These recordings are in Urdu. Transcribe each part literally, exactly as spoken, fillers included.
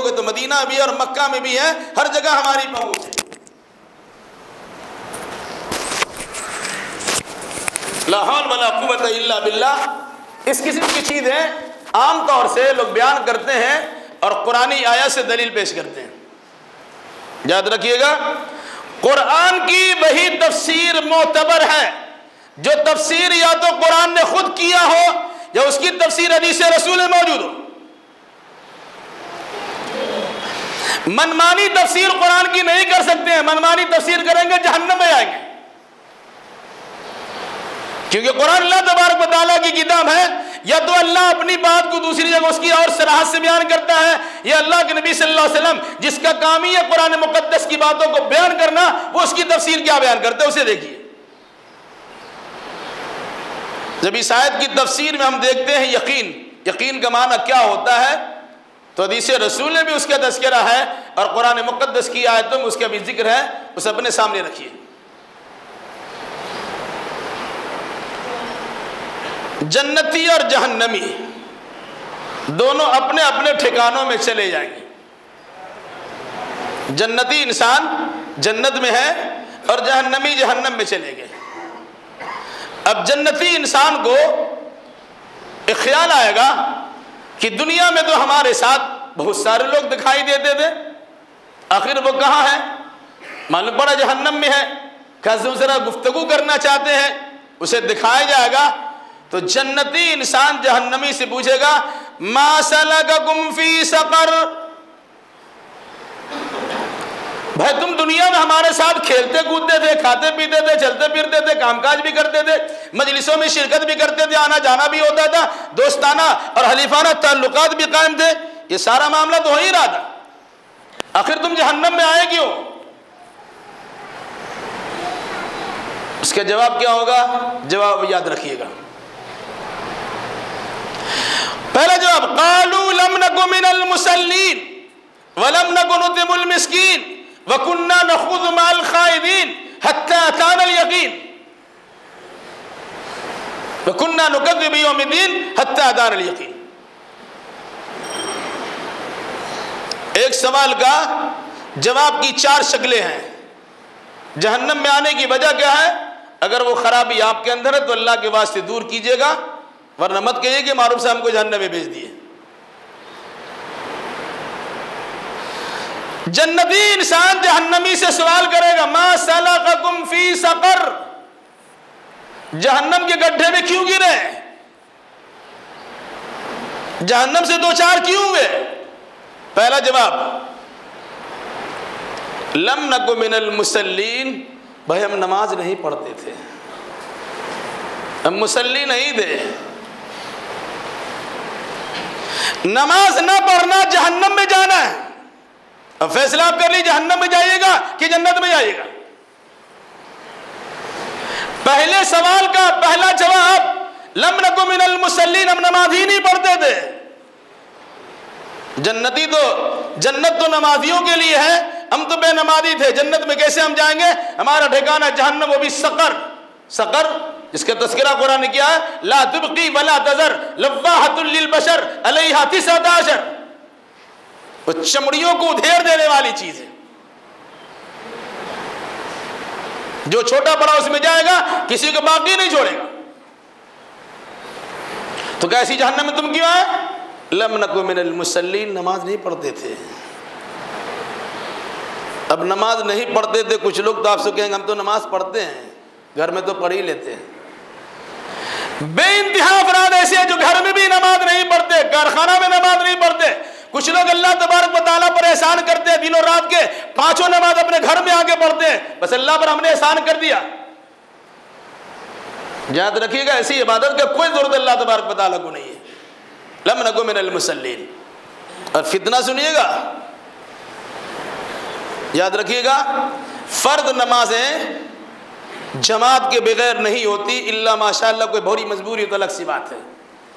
گے تو مدینہ بھی ہے اور مکہ میں بھی ہے، ہر جگہ ہماری پہنچ ہے۔ لا حول ولا قوت الا باللہ۔ اس قسم کی چیزیں عام طور سے لوگ بیان کرتے ہیں اور قرآنی آیت سے دلیل پیش کرتے ہیں۔ یاد رکھیے گا، قرآن کی وہی تفسیر معتبر ہے جو تفسیر یا تو قرآن نے خود کیا ہو یا اس کی تفسیر حدیث رسول میں موجود ہو۔ منمانی تفسیر قرآن کی نہیں کر سکتے ہیں، منمانی تفسیر کریں گے جہنم میں آئیں گے، کیونکہ قرآن اللہ تبارک و تعالیٰ کی کتاب ہے۔ یا تو اللہ اپنی بات کو دوسری جگہ اس کی اور صراحت سے بیان کرتا ہے، یا اللہ کے نبی صلی اللہ علیہ وسلم جس کا کام ہی ہے قرآن مقدس کی باتوں کو بیان کرنا، وہ اس کی تفسیر کیا بیان کرتے ہیں اسے دیکھیے۔ جب اس آیت کی تفسیر میں ہم دیکھتے ہیں یقین، یقین کا معنی کیا ہوتا ہے، تو حدیث رسول میں بھی اس کا تذکرہ ہے اور قرآن مقدس کی آیتوں میں اس کا بھی ذکر ہے، اسے اپنے سامنے رکھیے۔ جنتی اور جہنمی دونوں اپنے اپنے ٹھکانوں میں چلے جائیں گے۔ جنتی انسان جنت میں ہے اور جہنمی جہنم میں چلے گئے۔ اب جنتی انسان کو ایک خیال آئے گا کہ دنیا میں تو ہمارے ساتھ بہت سارے لوگ دکھائی دیتے تھے، آخر وہ کہاں ہے؟ معلوم پڑا جہنم میں ہے۔ کہ ذرا گفتگو کرنا چاہتے ہیں، اسے دکھایا جائے گا تو جنتی انسان جہنمی سے پوچھے گا ما سلککم فی سقر، بھائی تم دنیا میں ہمارے ساتھ کھیلتے کودتے تھے، کھاتے پیتے تھے، چلتے پھرتے تھے، کام کاج بھی کرتے تھے، مجلسوں میں شرکت بھی کرتے تھے، آنا جانا بھی ہوتا تھا، دوستانہ اور حلیفانہ تعلقات بھی قائم تھے، یہ سارا معاملہ تو ہو ہی رہا تھا، آخر تم جہنم میں آئے کیوں؟ اس کا جواب کیا ہوگا؟ جواب یاد رکھیے گا۔ پہلا جواب قالوا لم نک من المصلین ولم نک نطعم المسکین وکنا نخوض مع الخائضین حتی اتانا الیقین وکنا نکذب بیوم الدین حتی اتانا الیقین۔ ایک سوال کا جواب کی چار شکلیں ہیں۔ جہنم میں آنے کی وجہ کیا ہے؟ اگر وہ خرابی آپ کے اندر ہے تو اللہ کے واسطے دور کیجئے گا، ورنہ مت کہیے کہ معروف سے ہم کو جہنم میں بھیج دیے۔ جنتی انسان جہنمی سے سوال کرے گا ما سلککم فی سقر، جہنم کے گڈھے میں کیوں گرے، جہنم سے دو چار کیوں ہوئے؟ پہلا جواب لم نک من المصلین، بھائی ہم نماز نہیں پڑھتے تھے، ہم مصلی نہیں تھے۔ نماز نہ پڑھنا جہنم میں جانا ہے، اب فیصلہ آپ کر لی جہنم میں جائیے گا کہ جنت میں جائیے گا۔ پہلے سوال کا پہلا جواب لم نک من المصلین، ہم نماز ہی نہیں پڑھتے تھے۔ جنتی تو جنت تو نمازیوں کے لیے ہے، ہم تو بے نمازی تھے، جنت میں کیسے ہم جائیں گے؟ ہمارا ٹھکانہ جہنم، وہ بھی سقر۔ سقر جس کا تذکرہ قرآن نے کیا ہے لا تبقی ولا تذر لواحۃ للبشر علیہا تسعۃ عشر، وہ چمڑیوں کو ادھیر دینے والی چیز ہے، جو چھوٹا بڑا اس میں جائے گا کسی کو باقی نہیں چھوڑے گا۔ تو کیسی جہنم میں تم کیوں آئے؟ لم نک من المصلین، نماز نہیں پڑھتے تھے۔ اب نماز نہیں پڑھتے تھے، کچھ لوگ تو آپ سے کہیں گے ہم تو نماز پڑھتے ہیں، گھر میں تو پڑھ ہی لیتے ہیں۔ بے انتہا افراد ایسے ہیں جو گھر میں بھی نماز نہیں پڑھتے، کارخانہ میں نماز نہیں پڑھتے۔ کچھ لوگ اللہ تبارک و تعالیٰ پر احسان کرتے ہیں، دنوں رات کے پانچوں نماز اپنے گھر میں آ کے پڑھتے ہیں، بس اللہ پر ہم نے احسان کر دیا۔ یاد رکھیے گا ایسی عبادت کا کوئی ضرورت اللہ تبارک و تعالیٰ کو نہیں ہے۔ لم نک من المصلین۔ اور فتنہ سنیے گا، یاد رکھیے گا فرض نمازیں جماعت کے بغیر نہیں ہوتی الا ماشاءاللہ کوئی بڑی مجبوری تو الگ سی بات ہے۔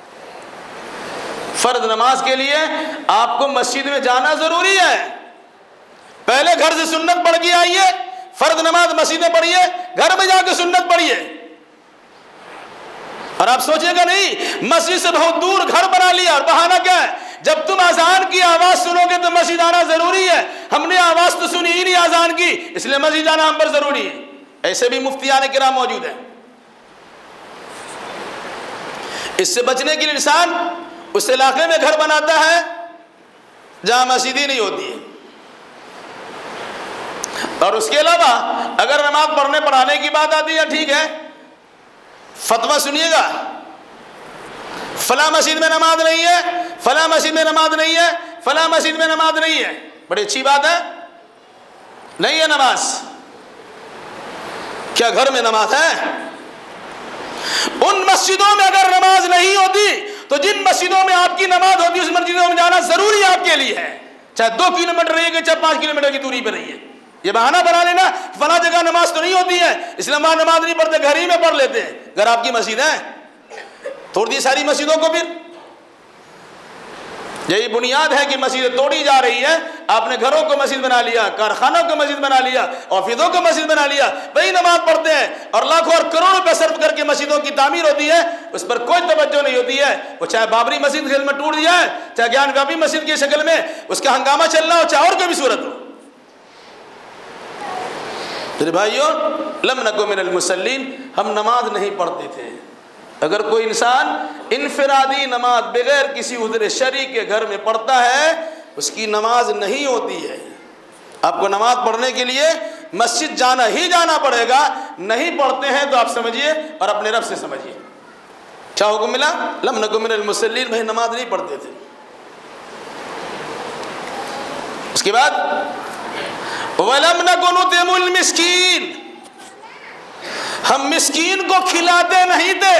فرض نماز کے لیے آپ کو مسجد میں جانا ضروری ہے، پہلے گھر سے سنت پڑھ کے آئیے، فرض نماز مسجد میں پڑھیے، گھر میں جا کے سنت پڑھیے۔ اور آپ سوچے گا نہیں مسجد سے بہت دور گھر بنا لیا، اور بہانہ کیا ہے جب تم اذان کی آواز سنو گے تو مسجد آنا ضروری ہے. ہم نے آواز تو سنی ہی نہیں اذان کی، اس لیے مسجد آنا ہم پر ضروری ہے. ایسے بھی مفتیان کرام موجود ہیں. اس سے بچنے کے لیے انسان اس علاقے میں گھر بناتا ہے جہاں مسجد ہی نہیں ہوتی ہے. اور اس کے علاوہ اگر نماز پڑھنے پڑھانے کی بات آتی ہے، ٹھیک ہے، فتویٰ سنیے گا، فلاں مسجد میں نماز نہیں ہے، فلاں مسجد میں نماز نہیں ہے، فلاں مسجد میں نماز نہیں ہے. بڑی اچھی بات ہے، نہیں ہے نماز. کیا گھر میں نماز ہے؟ ان مسجدوں میں اگر نماز نہیں ہوتی تو جن مسجدوں میں آپ کی نماز ہوتی ہے اس مسجدوں میں جانا ضروری آپ کے لیے ہے، چاہے دو کلو میٹر رہیے چاہے پانچ کلو میٹر کی دوری پہ رہیے. یہ بہانہ بنا لینا فلاں جگہ نماز تو نہیں ہوتی ہے اس لیے وہاں نماز نہیں پڑھتے، گھر ہی میں پڑھ لیتے ہیں. گھر آپ کی مسجد ہے، توڑ دی ساری مسجدوں کو. پھر یہی بنیاد ہے کہ مسجد توڑی جا رہی ہے. آپ نے گھروں کو مسجد بنا لیا، کارخانوں کو مسجد بنا لیا، آفسوں کو مسجد بنا لیا، وہی نماز پڑھتے ہیں اور لاکھوں اور کروڑوں روپے صرف کر کے مسجدوں کی تعمیر ہوتی ہے، اس پر کوئی توجہ نہیں ہوتی ہے. وہ چاہے بابری مسجد کی شکل میں ٹوٹ جائے، چاہے گیان ویپی مسجد کی شکل میں اس کا ہنگامہ چلنا ہو، چاہے اور کوئی بھی صورت ہو. میرے بھائیوں، لم نکن من المصلین، ہم نماز نہیں پڑھتے تھے. اگر کوئی انسان انفرادی نماز بغیر کسی عذر شرعی کے گھر میں پڑھتا ہے اس کی نماز نہیں ہوتی ہے. آپ کو نماز پڑھنے کے لیے مسجد جانا ہی جانا پڑے گا. نہیں پڑھتے ہیں تو آپ سمجھیے اور اپنے رب سے سمجھیے کیا حکم ملا. لم نکن من المصلین، بھائی نماز نہیں پڑھتے تھے. اس کے بعد وَلَمْ نَكُ نُطْعِمُ الْمِسْكِينَ، ہم مسکین کو کھلاتے نہیں تھے،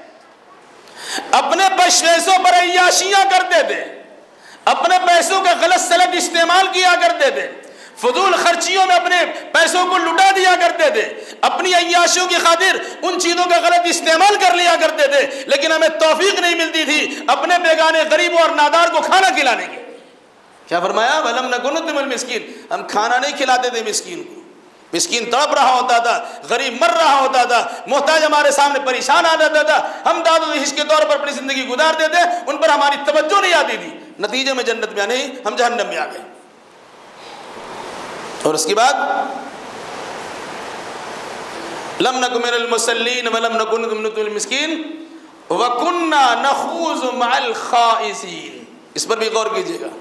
اپنے پیسوں پر عیاشیاں کرتے تھے، اپنے پیسوں کا غلط سلط استعمال کیا کرتے تھے، فضول خرچیوں میں اپنے پیسوں کو لٹا دیا کرتے تھے، اپنی عیاشیوں کی خاطر ان چیزوں کا غلط استعمال کر لیا کرتے تھے. لیکن ہمیں توفیق نہیں ملتی تھی اپنے بیگانے غریبوں اور نادار کو کھانا کھلانے کی. کیا فرمایا؟ وَلَمْ نَكُ نُطْعِمُ الْمِسْكِينَ، ہم کھانا نہیں کھلاتے تھے مسکین کو. مسکین تڑپ رہا ہوتا تھا، غریب مر رہا ہوتا تھا، محتاج ہمارے سامنے پریشان آ جاتا تھا، ہم داد و دہشت کے طور پر اپنی زندگی گزارتے تھے، ان پر ہماری توجہ نہیں آتی تھی. نتیجے میں جنت میں نہیں، ہم جہنم میں آ گئے. اور اس کے بعد لم نکن من المصلین ولم نکن نطعم المسکین وکنا نخوض مع الخائضین. اس پر بھی غور کیجیے گا.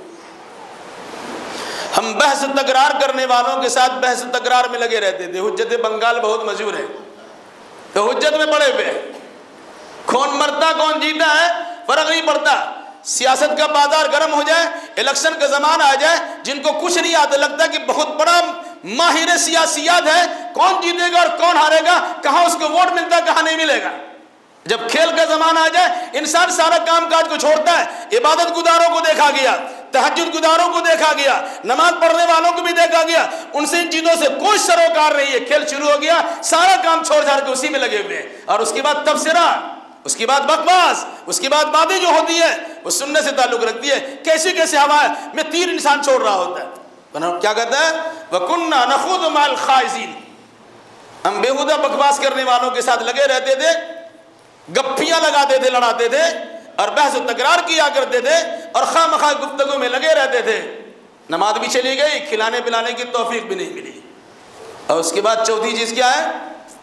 ہم بحث تکرار کرنے والوں کے ساتھ بحث تکرار میں لگے رہتے تھے. حجت بنگال بہت مشہور ہے، تو حجت میں پڑے ہوئے، کون مرتا کون جیتا ہے فرق نہیں پڑتا. سیاست کا بازار گرم ہو جائے، الیکشن کا زمانہ آ جائے، جن کو کچھ نہیں آتا لگتا کہ بہت بڑا ماہر سیاسیات ہے، کون جیتے گا اور کون ہارے گا، کہاں اس کو ووٹ ملتا کہاں نہیں ملے گا. جب کھیل کا زمانہ آ جائے انسان سارا کام کاج کو چھوڑتا ہے. عبادت گزاروں کو دیکھا گیا، تہجد گزاروں کو دیکھا گیا، نماز پڑھنے والوں کو بھی دیکھا گیا، ان سے ان چیزوں سے کوئی سروکار نہیں ہے. کھیل شروع ہو گیا، سارا کام چھوڑ چھاڑ کے اسی میں لگے ہوئے ہیں. اور اس کے بعد تبصرہ، اس کے بعد بکواس، اس کے بعد باتیں جو ہوتی ہے وہ سننے سے تعلق رکھتی ہے. کیسی کیسے ہوا میں تیر انسان چھوڑ رہا ہوتا ہے. کیا کہتا ہے؟ وَكُنَّا نَخُوضُ مَعَ الْخَائِضِينَ، ہم بےہودہ بکواس کرنے والوں کے ساتھ لگے رہتے تھے، گپیاں لگاتے تھے، لڑاتے تھے اور بحث و تکرار کیا کرتے تھے اور خواہ مخواہ گفتگو میں لگے رہتے تھے. نماز بھی چلی گئی، کھلانے پلانے کی توفیق بھی نہیں ملی. اور اس کے بعد چوتھی چیز کیا ہے؟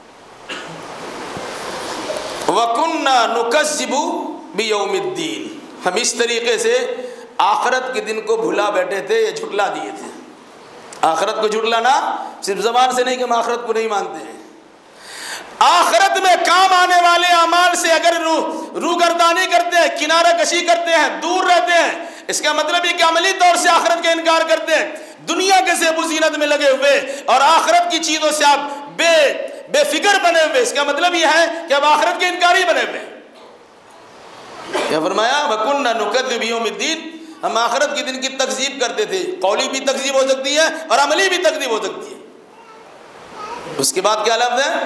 وَكُنَّا نُكَذِّبُ بِيَوْمِ الدِّينِ، ہم اس طریقے سے آخرت کے دن کو بھلا بیٹھے تھے یا جھٹلا دیے تھے. آخرت کو جھٹلانا صرف زبان سے نہیں کہ ہم آخرت کو نہیں مانتے ہیں. آخرت میں کام آنے والے اعمال سے اگر روگردانی کرتے ہیں، کنارہ کشی کرتے ہیں، دور رہتے ہیں، اس کا مطلب یہ کہ عملی طور سے آخرت کا انکار کرتے ہیں. دنیا کے زیب و زینت میں لگے ہوئے اور آخرت کی چیزوں سے آپ بے بے فکر بنے ہوئے، اس کا مطلب یہ ہے کہ اب آخرت کے انکاری بنے ہوئے. کیا فرمایا؟ وَكُنَّا نُكَذِّبُ بِيَوْمِ الدِّينِ، ہم آخرت کے دن کی تکذیب کرتے تھے. قولی بھی تکذیب ہو سکتی ہے اور عملی بھی تکذیب ہو سکتی ہے. اس کے بعد کیا لفظ ہے؟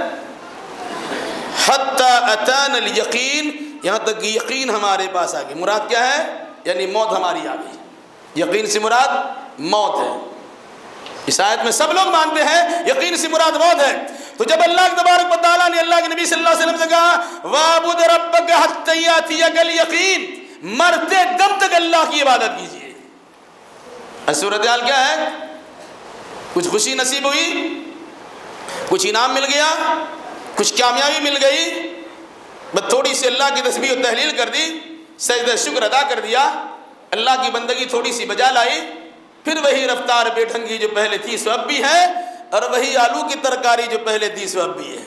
حتی اتانا الیقین، یہاں تک کہ یقین ہمارے پاس آ گئی. مراد کیا ہے؟ یعنی موت ہماری آ گئی. یقین سے مراد موت ہے. اس آیت میں سب لوگ مانتے ہیں یقین سے مراد موت ہے. تو جب اللہ تبارک و تعالیٰ نے اللہ کے نبی صلی اللہ علیہ وسلم سے کہا وَاعْبُدْ رَبَّكَ حَتَّىٰ يَأْتِيَكَ الْيَقِينُ، مرتے دم تک اللہ کی عبادت کیجیے۔ صورتحال کیا ہے؟ کچھ خوشی نصیب ہوئی، کچھ انعام مل گیا، کچھ کامیابی مل گئی، بس تھوڑی سی اللہ کی تسبیح و تحلیل کر دی، سجدہ شکر ادا کر دیا، اللہ کی بندگی تھوڑی سی بجا لائی، پھر وہی رفتار بے ڈھنگی جو پہلے تھی سو اب بھی ہے، اور وہی آلو کی ترکاری جو پہلے تھی سو اب بھی ہے۔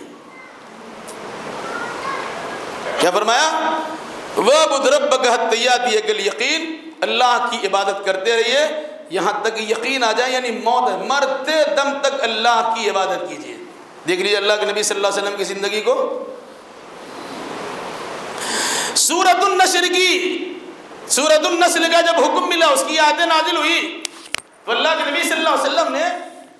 کیا فرمایا؟ وَاعْبُدْ رَبَّكَ حَتَّىٰ يَأْتِيَكَ الْيَقِينُ، اللہ کی عبادت کرتے رہیے یہاں تک یقین آ جائے، یعنی موت ہے، مرتے دم تک اللہ کی عبادت کیجیے۔ دیکھ لیجیے اللہ کے نبی صلی اللہ علیہ وسلم کی زندگی کو۔ سورۃ النشر کی سورۃ النسل کا جب حکم ملا، اس کی آیتیں نازل ہوئی، تو اللہ کے نبی صلی اللہ علیہ وسلم نے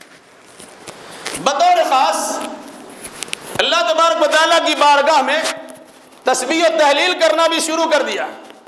بطور خاص اللہ تبارک و تعالیٰ کی بارگاہ میں تسبیح و تحلیل کرنا بھی شروع کر دیا۔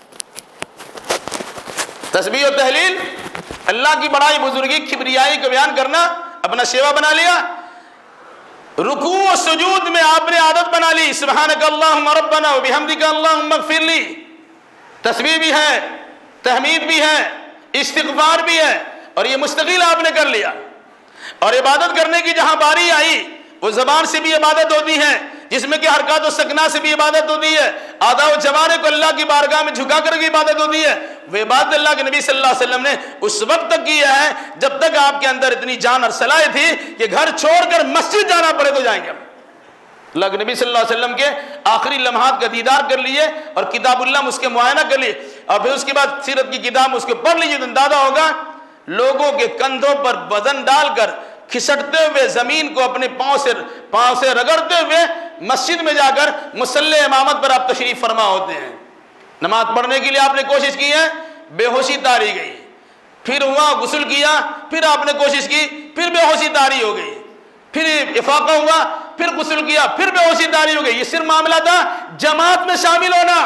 تسبیح و تحلیل، اللہ کی بڑائی بزرگی کبریائی کو بیان کرنا اپنا شیوا بنا لیا۔ رکوع و سجود میں آپ نے عادت بنا لی، سبحانک اللہم ربنا وبحمدک اللہم اغفر لی۔ تسبیح بھی ہے، تحمید بھی ہے، استغفار بھی ہے، اور یہ مستقل آپ نے کر لیا۔ اور عبادت کرنے کی جہاں باری آئی، وہ زبان سے بھی عبادت ہوتی ہے، جس میں کہ حرکات و سکنا سے بھی عبادت ہوتی ہے، اعضاء و جوارح کو اللہ کی بارگاہ میں جھکا کر کی عبادت ہوتی ہے۔ وہ عبادت اللہ کے نبی صلی اللہ علیہ وسلم نے اس وقت تک کی ہے جب تک آپ کے اندر اتنی جان اور صلاحیت تھی کہ گھر چھوڑ کر مسجد جانا پڑے تو جائیں گے۔ اللہ کے نبی صلی اللہ علیہ وسلم کے آخری لمحات کا دیدار کر لیے، اور کتاب اللہ میں اس کے معائنہ کر لیے، اور پھر اس کے بعد سیرت کی کتاب اس کے پڑھ لیجیے تو اندازہ ہوگا لوگوں کے کندھوں پر وزن ڈال کر کھسٹتے ہوئے زمین کو اپنے پاؤں سے پاؤں سے رگڑتے ہوئے مسجد میں جا کر مصلی امامت پر آپ تشریف فرما ہوتے ہیں۔ نماز پڑھنے کے لیے آپ نے کوشش کی ہے، بے ہوشی تاری گئی، پھر ہوا غسل کیا، پھر آپ نے کوشش کی، پھر بے ہوشی تاری ہو گئی، پھر افاقہ ہوا، پھر غسل کیا، پھر بے ہوشی تاری ہو گئی۔ یہ صرف معاملہ تھا جماعت میں شامل ہونا،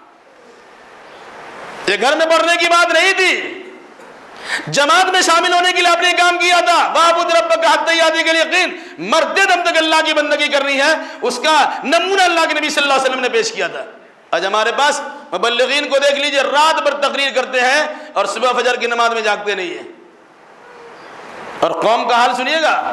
یہ گھر میں پڑھنے کی بات نہیں تھی۔ جماعت میں شامل ہونے کے لیے آپ نے کام کیا تھا، وَاعْبُدْ رَبَّكَ حَتَّىٰ يَأْتِيَكَ الْيَقِينُ، مرتے دم تک اللہ کی بندگی کرنی ہے، اس کا نمونہ اللہ کے نبی صلی اللہ علیہ وسلم نے پیش کیا تھا۔ آج ہمارے پاس مبلغین کو دیکھ لیجئے، رات بھر تقریر کرتے ہیں اور صبح فجر کی نماز میں جاگتے نہیں ہیں۔ اور قوم کا حال سنیے گا،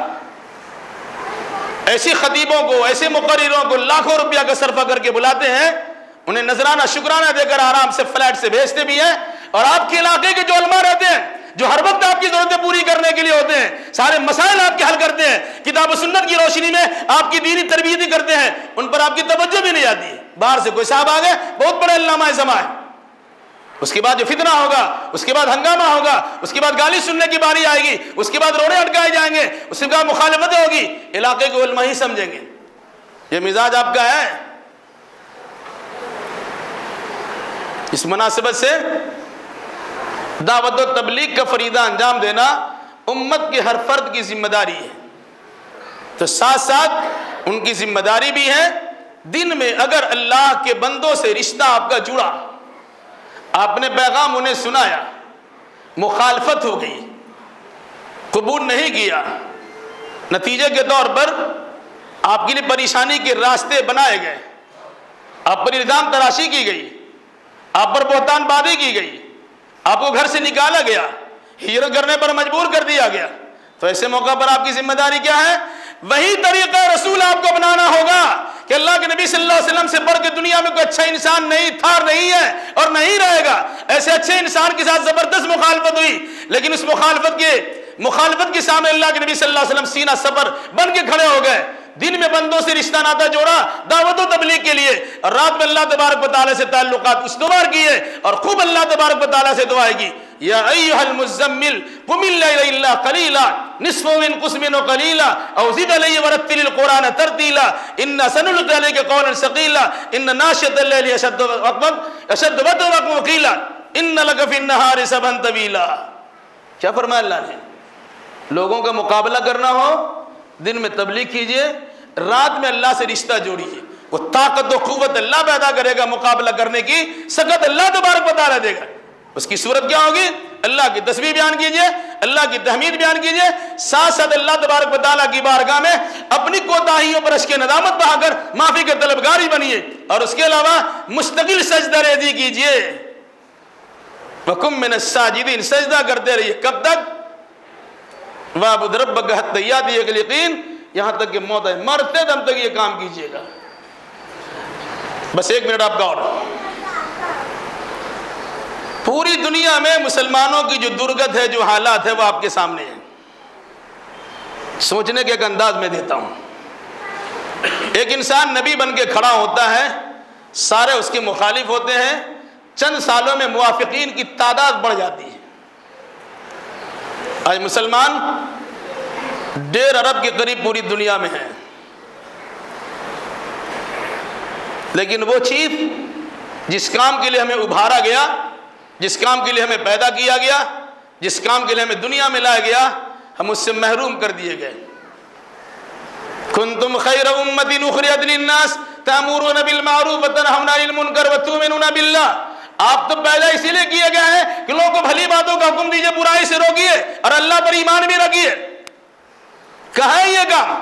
ایسی خطیبوں کو، ایسے مقرروں کو لاکھوں روپیہ کا صرفہ کر کے بلاتے ہیں، انہیں نذرانہ شکرانہ دے کر آرام سے فلیٹ سے بھیجتے بھی ہیں، اور آپ کے علاقے کے جو علماء رہتے ہیں، جو ہر وقت آپ کی ضرورتیں پوری کرنے کے لیے ہوتے ہیں، سارے مسائل آپ کے حل کرتے ہیں، کتاب و سنت کی روشنی میں آپ کی دینی تربیت کرتے ہیں، ان پر آپ کی توجہ بھی نہیں آتی ہے۔ باہر سے کوئی صاحب آ گئے، بہت بڑے علامہ زماں ہے، اس کے بعد جو فتنہ ہوگا، اس کے بعد ہنگامہ ہوگا، اس کے بعد گالی سننے کی باری آئے گی، اس کے بعد روڑے اٹکائے جائیں گے، اس کے بعد مخالفت ہوگی، علاقے کو علماء ہی سمجھیں گے۔ یہ مزاج آپ کا ہے۔ اس مناسبت سے دعوت و تبلیغ کا فریضہ انجام دینا امت کے ہر فرد کی ذمہ داری ہے، تو ساتھ ساتھ ان کی ذمہ داری بھی ہے، دن میں اگر اللہ کے بندوں سے رشتہ آپ کا جڑا، آپ نے پیغام انہیں سنایا، مخالفت ہو گئی، قبول نہیں کیا، نتیجے کے طور پر آپ کے لیے پریشانی کے راستے بنائے گئے، آپ پر الزام تراشی کی گئی، آپ پر بہتان بازی کی گئی، آپ کو گھر سے نکالا گیا، ہجرت کرنے پر مجبور کر دیا گیا، تو ایسے موقع پر آپ کی ذمہ داری کیا ہے؟ وہی طریقہ رسول آپ کو بنانا ہوگا کہ اللہ کے نبی صلی اللہ علیہ وسلم سے بڑھ کے دنیا میں کوئی اچھا انسان نہیں تھا، نہیں ہے اور نہیں رہے گا۔ ایسے اچھے انسان کے ساتھ زبردست مخالفت ہوئی، لیکن اس مخالفت کے مخالفت کے سامنے اللہ کے نبی صلی اللہ علیہ وسلم سینہ سپر بن کے کھڑے ہو گئے، دن میں بندوں سے رشتہ ناتا جوڑا دعوت و تبلیغ کے لیے، اور رات میں اللہ تبارک و تعالیٰ سے تعلقات استوار کیے، اور خوب اللہ تبارک و تعالیٰ سے دعائیں کی۔ یا ایھا المزمل قم اللیل الا قلیلا نصفہ وانقص منہ قلیلا او زد علیہ ورتل القرآن ترتیلا انا سنلقی علیک قولا ثقیلا ان ناشئۃ اللیل اشد وطئا اشد وطئا وقیلا ان لک فی النہار سبحا طویلا۔ کیا فرمایا اللہ نے؟ لوگوں کا مقابلہ کرنا ہو، دن میں تبلیغ کیجئے، رات میں اللہ سے رشتہ جوڑیے، وہ طاقت و قوت اللہ پیدا کرے گا، مقابلہ کرنے کی سکت اللہ تبارک و تعالیٰ دے گا۔ اس کی صورت کیا ہوگی؟ اللہ کی تسبیح بیان کیجئے، اللہ کی تحمید بیان کیجئے، ساتھ ساتھ اللہ تبارک و تعالیٰ کی بارگاہ میں اپنی کوتاہیوں پر اشک ندامت بہا کر معافی کے طلبگاری بنیے، اور اس کے علاوہ مستقل سجدہ ریزی کیجئے۔ وَكُن مِّنَ السَّاجِدِينَ، سجدہ کرتے رہیے. کب تک؟ وَاعْبُدْ رَبَّكَ حَتَّىٰ يَأْتِيَكَ الْيَقِينُ، یہاں تک کہ موت ہے. مرتے دم تک یہ کام کیجئے گا. بس ایک منٹ آپ کا اور. پوری دنیا میں مسلمانوں کی جو درگت ہے، جو حالات ہے، وہ آپ کے سامنے ہے. سوچنے کے ایک انداز میں دیتا ہوں. ایک انسان نبی بن کے کھڑا ہوتا ہے، سارے اس کے مخالف ہوتے ہیں، چند سالوں میں موافقین کی تعداد بڑھ جاتی ہے. آج مسلمان ڈیڑھ ارب کے قریب پوری دنیا میں ہیں، لیکن وہ چیز جس کام کے لیے ہمیں ابھارا گیا، جس کام کے لیے ہمیں پیدا کیا گیا، جس کام کے لیے ہمیں دنیا میں لایا گیا، ہم اس سے محروم کر دیے گئے. کنتم خیر امۃ اخرجت للناس تأمرون بالمعروف وتنہون عن المنکر وتؤمنون باللہ. آپ تو پیدا اسی لیے کیے گئے ہیں کہ لوگوں کو بھلی باتوں کا حکم دیجئے، برائی سے روکیے اور اللہ پر ایمان بھی رکھیے. کہاں ہے یہ کام؟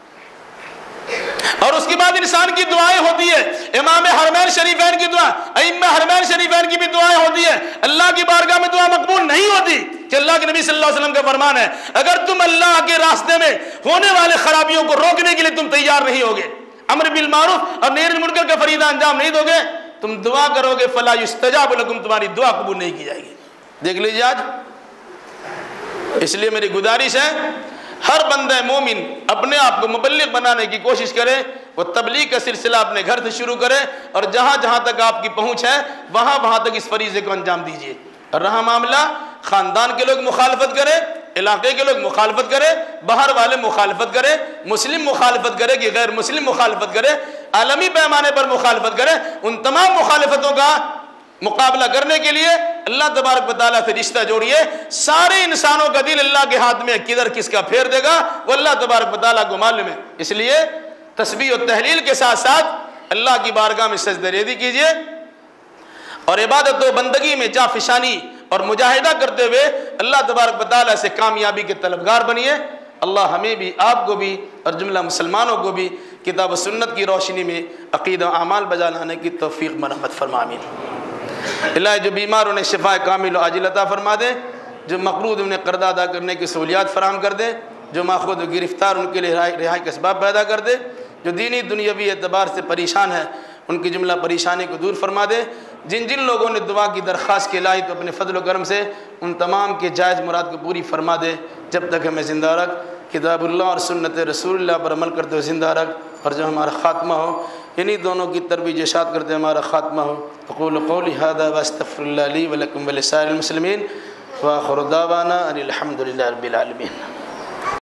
اور اس کے بعد انسان کی دعائیں ہوتی ہے. امام حرمین شریفین کی دعا، ائمہ حرمین شریفین کی بھی دعائیں ہوتی ہے. اللہ کی بارگاہ میں دعا مقبول نہیں ہوتی کہ اللہ کے نبی صلی اللہ علیہ وسلم کا فرمان ہے، اگر تم اللہ کے راستے میں ہونے والے خرابیوں کو روکنے کے لیے تم تیار نہیں ہوگے، امر بالمعروف اور نہی عن المنکر کا فریضہ انجام نہیں دو گے، تم دعا کرو گے فلا یستجاب لکم، تمہاری دعا قبول نہیں کی جائے گی. دیکھ لیجیے آج. اس لیے میری گزارش ہے، ہر بندہ مومن اپنے آپ کو مبلغ بنانے کی کوشش کرے. وہ تبلیغ کا سلسلہ اپنے گھر سے شروع کرے، اور جہاں جہاں تک آپ کی پہنچ ہے وہاں وہاں تک اس فریضے کو انجام دیجیے. اور رہا معاملہ خاندان کے لوگ مخالفت کرے، علاقے کے لوگ مخالفت کرے، باہر والے مخالفت کرے، مسلم مخالفت کرے کہ غیر مسلم مخالفت کرے، عالمی پیمانے پر مخالفت کرے، ان تمام مخالفتوں کا مقابلہ کرنے کے لیے اللہ تبارک و تعالیٰ سے رشتہ جوڑیے. سارے انسانوں کا دل اللہ کے ہاتھ میں، کدھر کس کا پھیر دے گا وہ اللہ تبارک و تعالیٰ کو معلوم ہے. اس لیے تسبیح و تحلیل کے ساتھ ساتھ اللہ کی بارگاہ میں سجدہ ریزی کیجیے، اور عبادت و بندگی میں جافشانی اور مجاہدہ کرتے ہوئے اللہ تبارک و تعالیٰ سے کامیابی کے طلبگار بنیے. اللہ ہمیں بھی، آپ کو بھی اور جملہ مسلمانوں کو بھی کتاب و سنت کی روشنی میں عقیدہ و اعمال بجا لانے کی توفیق مرحمت فرما. آمین. الہی جو بیمار انہیں شفا کامل و عاجل عطا فرما دے، جو مقروض انہیں قرض ادا کرنے کی سہولیات فراہم کر دے، جو ماخوذ و گرفتار ان کے لیے رہائی کے اسباب پیدا کر دے، جو دینی دنیاوی اعتبار سے پریشان ہے ان کی جملہ پریشانی کو دور فرما دے. جن جن لوگوں نے دعا کی درخواست کی لائی تو اپنے فضل و کرم سے ان تمام کے جائز مراد کو پوری فرما دے. جب تک ہمیں زندہ رکھ، کتاب اللہ اور سنت رسول اللہ پر عمل کرتے ہوئے زندہ رکھ، اور جب ہمارا خاتمہ ہو انہی دونوں کی ترویج اشاعت کرتے ہمارا خاتمہ ہو. اقول قولی ھذا واستغفر اللہ لی ولکم ولسائر المسلمین، وآخر دعوانا ان الحمد للہ رب العالمین.